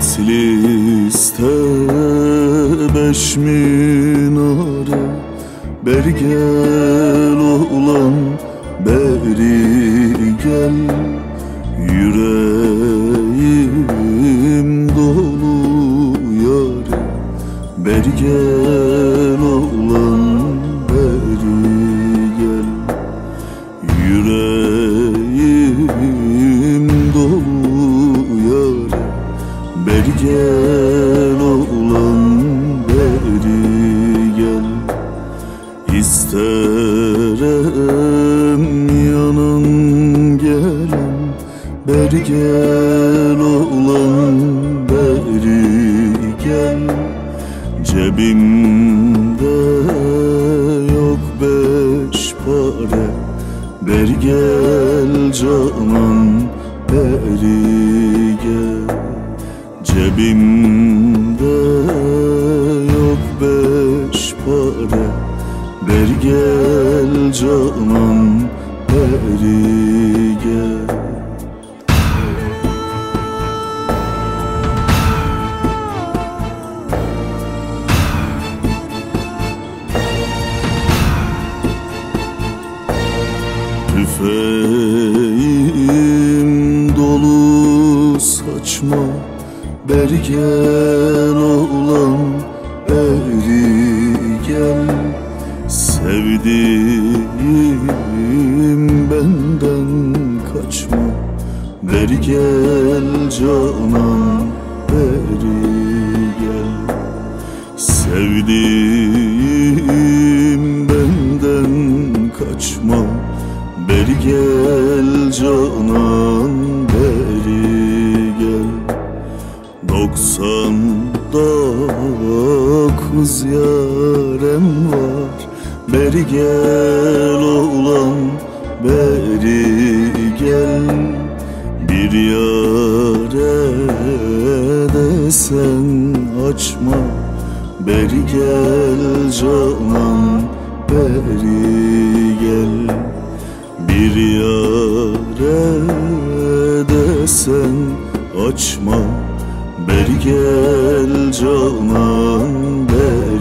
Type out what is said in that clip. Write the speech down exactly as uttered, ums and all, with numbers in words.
Bitlis'te beş minare, beri gel oğlan beri gel. Yüreğim dolu yâre, beri gel oğlan beri gel. Yüreğim dolu yâre, beri gel oğlan beri gel. İsterim yanın gelen, beri gel oğlan beri gel. Cebimde yok beş para, beri gel canan beri gel. Cebimde yok beş para, beri gel canan beri gel. Tüfeğim dolu saçma, beri gel oğlan beri gel. Sevdiğim benden kaçma, beri gel canan beri gel. Sevdiğim benden kaçma, beri gel canan beri gel. Doksan dokuz yarem var, beri gel oğlan beri gel. Bir yâre desen açma, beri gel canan beri gel. Bir yâre desen açma, beri gel canan beri